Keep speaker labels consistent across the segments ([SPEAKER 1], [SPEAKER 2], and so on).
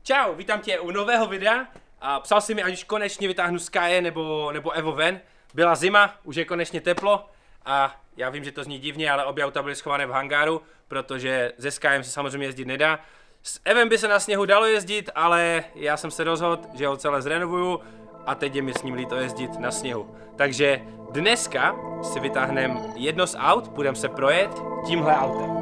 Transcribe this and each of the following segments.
[SPEAKER 1] Čau, vítám tě u nového videa. A psal si mi, ať už konečně vytáhnu Sky nebo Evo ven. Byla zima, už je konečně teplo a já vím, že to zní divně, ale obě auta byly schované v hangáru, protože se Skyem se samozřejmě jezdit nedá. S Evem by se na sněhu dalo jezdit, ale já jsem se rozhodl, že ho celé zrenovuju a teď je mi s ním líto jezdit na sněhu. Takže dneska si vytáhneme jedno z aut, půjdeme se projet tímhle autem.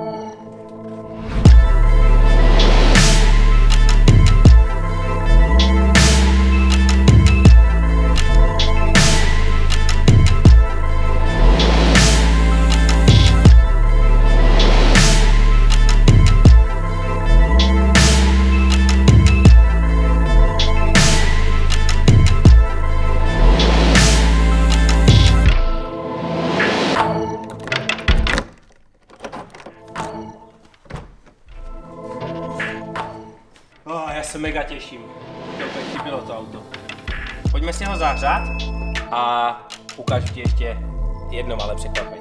[SPEAKER 1] Já se mega těším. To úplně chybilo to auto. Pojďme si ho zahřát a ukážu ti ještě jedno malé překvapení.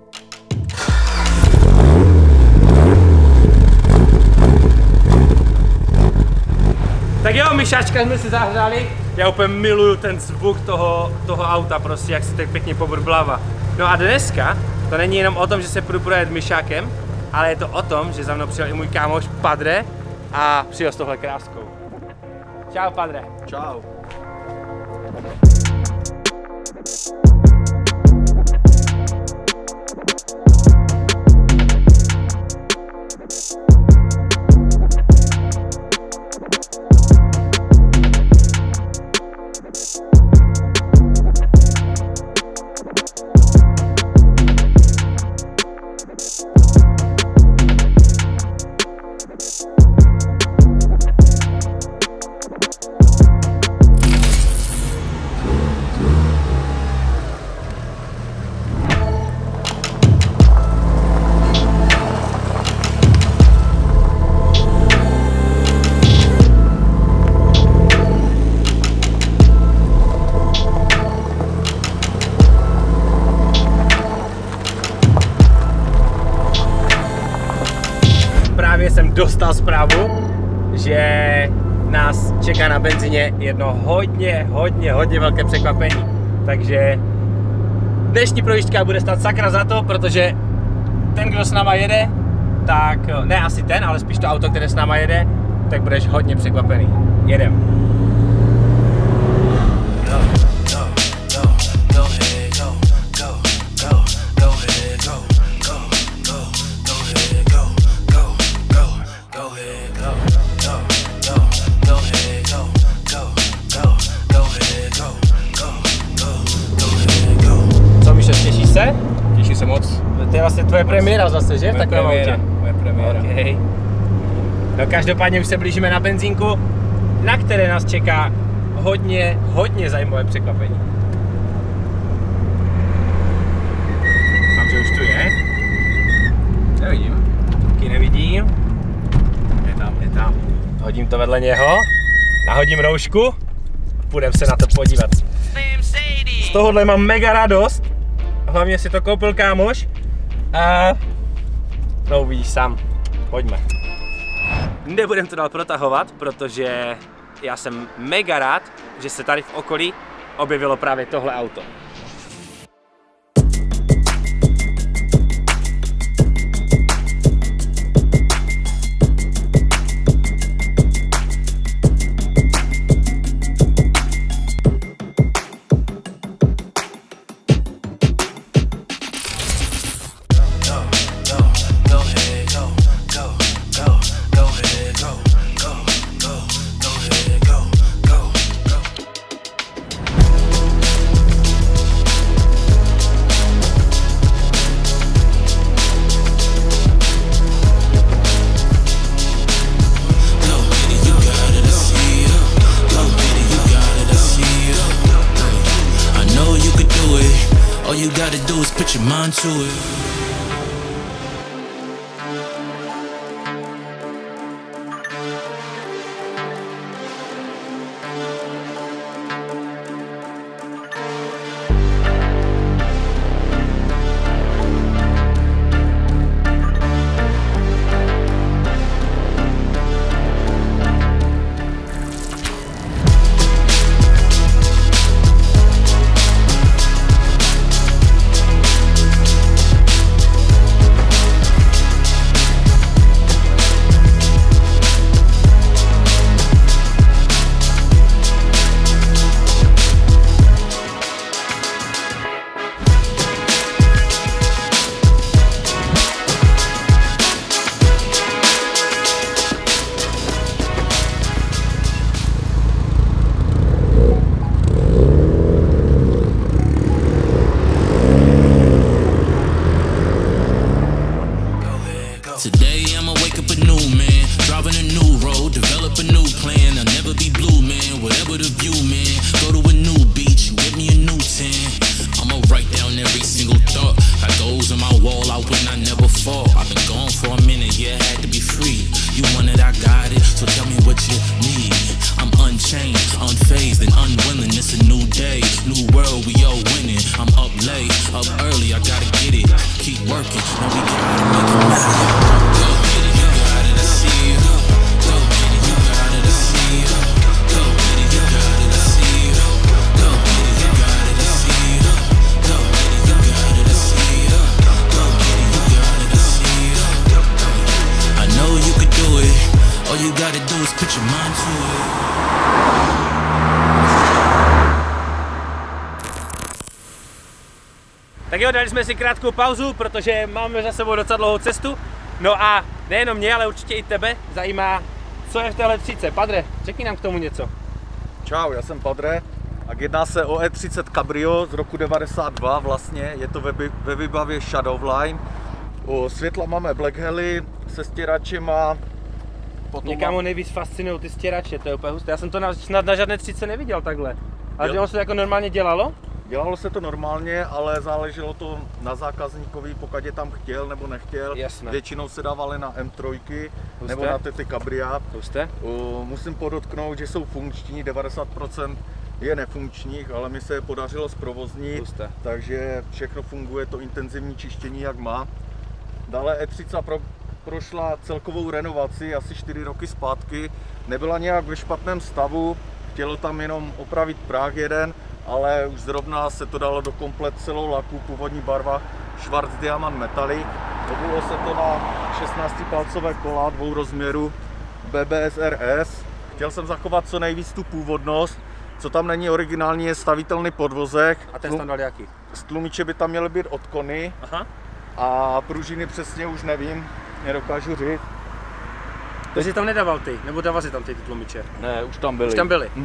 [SPEAKER 1] Tak jo, myšáčka jsme si zahřáli. Já úplně miluju ten zvuk toho auta, prostě jak se tak pěkně pobrblává. No a dneska to není jenom o tom, že se půjdu projet myšákem, ale je to o tom, že za mnou přijel i můj kámoš Padre a přijel s tohle kráskou. Čau, Padre.
[SPEAKER 2] Čau.
[SPEAKER 1] Právě jsem dostal zprávu, že nás čeká na benzíně jedno hodně velké překvapení. Takže dnešní projížďka bude stát sakra za to, protože ten, kdo s náma jede, tak ne asi ten, ale spíš to auto, které s náma jede, tak budeš hodně překvapený. Jedem. Těší se moc. To je vlastně tvoje premiéra zase, že? V takovém autě.
[SPEAKER 2] Moje premiéra.
[SPEAKER 1] Okay. No každopádně už se blížíme na benzínku, na které nás čeká hodně zajímavé překvapení. Mám, že už tu je.
[SPEAKER 2] Nevidím.
[SPEAKER 1] Taky nevidím. Je tam. Hodím to vedle něho, nahodím roušku, půjdeme se na to podívat. Z tohohle mám mega radost. Hlavně si to koupil kámoš a no uvidíš sám. Pojďme. Nebudem to dál protahovat, protože já jsem mega rád, že se tady v okolí objevilo právě tohle auto.
[SPEAKER 3] All you gotta do is put your mind to it. All you gotta do is put your mind to it.
[SPEAKER 1] Tak jo, dali jsme si krátkou pauzu, protože máme za sebou docela dlouhou cestu. No a nejenom mě, ale určitě i tebe zajímá, co je v téhle tříce. Padre, řekni nám k tomu něco.
[SPEAKER 2] Čau, já jsem Padre a jedná se o E30 Cabrio z roku 92 vlastně, je to ve výbavě Shadowline. U světla máme Black Heli se stěračema.
[SPEAKER 1] Mě kámo nejvíc fascinují ty stěrače, to je úplně husté. Já jsem to snad na žádné tříce neviděl takhle. Ale ono se to jako normálně dělalo?
[SPEAKER 2] Dělalo se to normálně, ale záleželo to na zákazníkovi, pokud je tam chtěl nebo nechtěl.
[SPEAKER 1] Jasné.
[SPEAKER 2] Většinou se dávaly na M3 nebo na ty Cabria. Musím podotknout, že jsou funkční, 90% je nefunkčních, ale mi se je podařilo zprovoznit, takže všechno funguje, to intenzivní čištění jak má. Dále E30 prošla celkovou renovaci asi 4 roky zpátky, nebyla nějak ve špatném stavu, chtělo tam jenom opravit práh jeden, ale už zrovna se to dalo do komplet celou laku, původní barva Schwarz Diamant Metallic. Obulo se to na 16-palcové kola dvou rozměrů BBS RS. Chtěl jsem zachovat co nejvíc tu původnost, co tam není originální, je stavitelný podvozek.
[SPEAKER 1] A ten tam dal jaký?
[SPEAKER 2] Stlumiče by tam měly být od Kony.
[SPEAKER 1] Aha.
[SPEAKER 2] A pružiny přesně už nevím, nedokážu říct.
[SPEAKER 1] To jsi tam nedával ty, nebo dával si tam ty tlumiče?
[SPEAKER 2] Ne, už tam byly.
[SPEAKER 1] Už tam byly.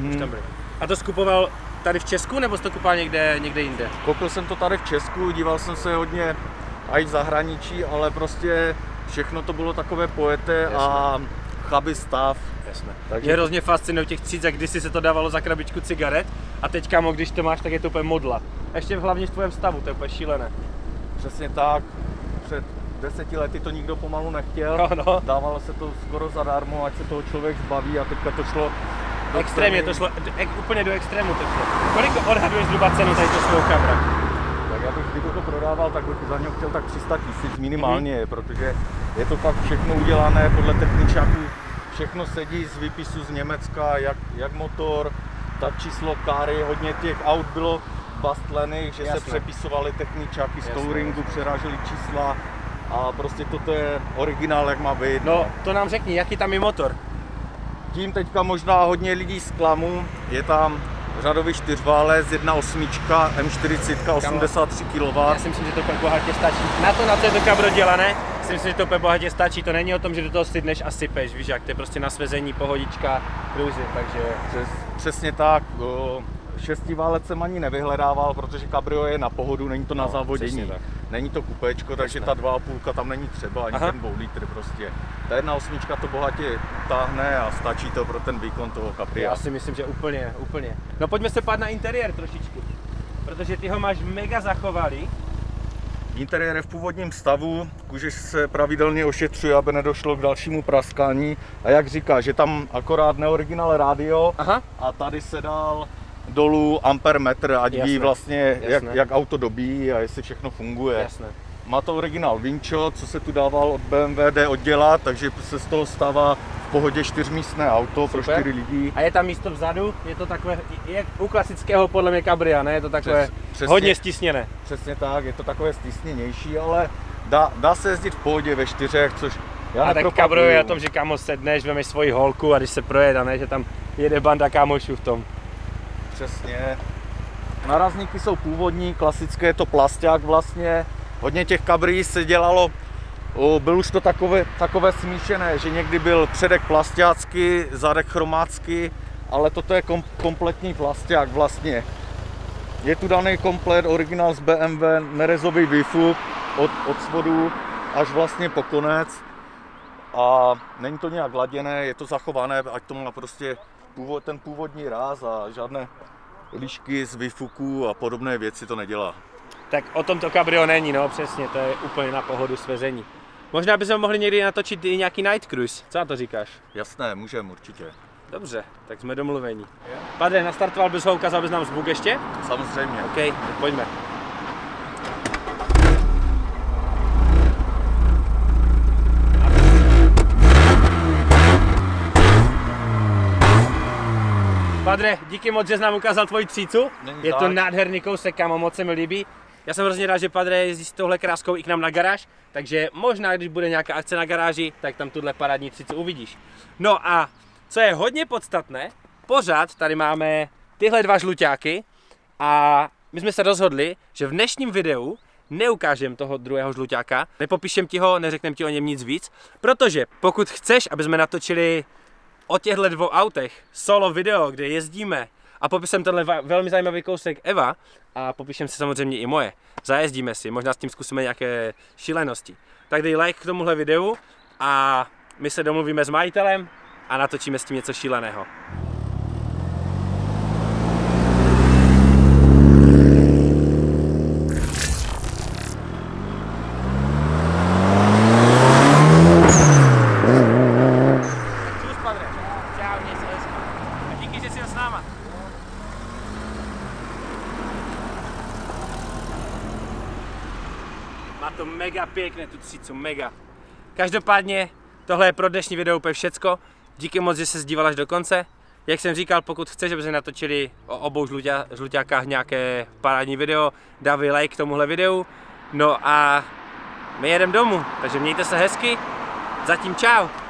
[SPEAKER 1] A to skupoval tady v Česku, nebo jsi to kupoval někde jinde?
[SPEAKER 2] Koupil jsem to tady v Česku, díval jsem se hodně i v zahraničí, ale prostě všechno to bylo takové pojeté a chabý stav.
[SPEAKER 1] Jasné. Takže mě hrozně fascinují těch třícek, kdysi se to dávalo za krabičku cigaret a teď kámo, když to máš, tak je to úplně modla. A ještě hlavně v tvém stavu, to je úplně šílené.
[SPEAKER 2] Přesně tak, před 10 lety to nikdo pomalu nechtěl, dávalo se to skoro zadarmo, ať se toho člověk zbaví a teďka to šlo
[SPEAKER 1] extrémně, to šlo, úplně do extrému to šlo. Kolik odhaduješ zhruba cenu tady to svou Cabra?
[SPEAKER 2] Tak já bych, kdyby to prodával, tak bych za něho chtěl tak 300 000 minimálně, protože je to fakt všechno udělané podle techničáků, všechno sedí z výpisu z Německa, jak motor, tak číslo káry, hodně těch aut bylo bastlených, že se přepisovaly techničáky z touringu, přerážely čísla a prostě toto je originál, jak má být.
[SPEAKER 1] No, to nám řekni, jaký tam je motor?
[SPEAKER 2] Tím teďka možná hodně lidí zklamu, je tam řadový čtyřválec, 1.8 M40, 83 kW.
[SPEAKER 1] Já si myslím, že to úplně bohatě stačí. Na to, na co je to Cabrio dělané, si myslím, že to úplně bohatě stačí. To není o tom, že do toho sydneš a sypeš, víš jak, to je prostě na svezení, pohodička, cruising, takže...
[SPEAKER 2] Přesně tak. Šestiválec jsem ani nevyhledával, protože Cabrio je na pohodu, není to na závodění. Není to kupečko, takže ta 2,5 tam není třeba, ani ten 2 litr prostě. Ta 1.8 to bohatě táhne a stačí to pro ten výkon toho Cabria.
[SPEAKER 1] Já si myslím, že úplně. No pojďme se pát na interiér trošičku, protože ty ho máš mega zachovalý.
[SPEAKER 2] Interiér je v původním stavu, kůže se pravidelně ošetřuje, aby nedošlo k dalšímu praskání. A jak říká, že tam akorát neoriginál rádio a tady se dal dolů ampermetr, ať ví vlastně, jak auto dobíjí a jestli všechno funguje.
[SPEAKER 1] Jasné.
[SPEAKER 2] Má to originál Vinčo, co se tu dával od BMW, jde oddělat, takže se z toho stává v pohodě 4místné auto pro 4 lidi.
[SPEAKER 1] A je tam místo vzadu, je to takové, jak u klasického podle mě Cabria, ne? Je to takové hodně stisněné.
[SPEAKER 2] Přesně tak, je to takové stisněnější, ale dá se jezdit v pohodě ve 4, což já
[SPEAKER 1] a tak Cabrio je o tom, že kámo sedneš, vemeš svoji holku a když se projede, ne? Že tam jede banda kámošů v tom.
[SPEAKER 2] Přesně. Narazníky jsou původní, klasické, je to plasťák vlastně. Hodně těch Cabrí se dělalo, byl už to takové smíšené, že někdy byl předek plasťácký, zadek chromácký, ale toto je kompletní plasťák vlastně. Je tu daný komplet, originál z BMW, nerezový výfuk od spodu až vlastně po konec. A není to nějak laděné, je to zachované, ať to má prostě ten původní ráz a žádné lišky z výfuků a podobné věci to nedělá.
[SPEAKER 1] Tak o tom to Cabrio není, no přesně, to je úplně na pohodu svezení. Možná bychom mohli někdy natočit i nějaký night cruise, co na to říkáš?
[SPEAKER 2] Jasné, můžeme určitě.
[SPEAKER 1] Dobře, tak jsme domluvení. Padre, nastartoval bys ho, ukázal bys nám zvuk ještě?
[SPEAKER 2] Samozřejmě.
[SPEAKER 1] OK, tak pojďme. Padre, díky moc, že jsi nám ukázal tvoji třícu. Je to nádherný kousek, kámo, moc se mi líbí. Já jsem hrozně rád, že Padre jezdí s touhle kráskou i k nám na garáž, takže možná, když bude nějaká akce na garáži, tak tam tuhle parádní tricu uvidíš. No a co je hodně podstatné, pořád tady máme tyhle dva žluťáky a my jsme se rozhodli, že v dnešním videu neukážem toho druhého žluťáka, nepopíšem ti ho, neřeknem ti o něm nic víc, protože pokud chceš, aby jsme natočili o těchto dvou autech solo video, kde jezdíme a popíšem tenhle velmi zajímavý kousek Eva a popíšem si samozřejmě i moje, zajezdíme si, možná s tím zkusíme nějaké šílenosti, tak dej like k tomuhle videu a my se domluvíme s majitelem a natočíme s tím něco šíleného. Má to mega pěkné, tu třícu, mega. Každopádně, tohle je pro dnešní video úplně všecko. Díky moc, že se díval až do konce. Jak jsem říkal, pokud chceš, aby jsme natočili o obou žluťákách nějaké parádní video, dávej like k tomuhle videu. No a my jedeme domů, takže mějte se hezky. Zatím čau.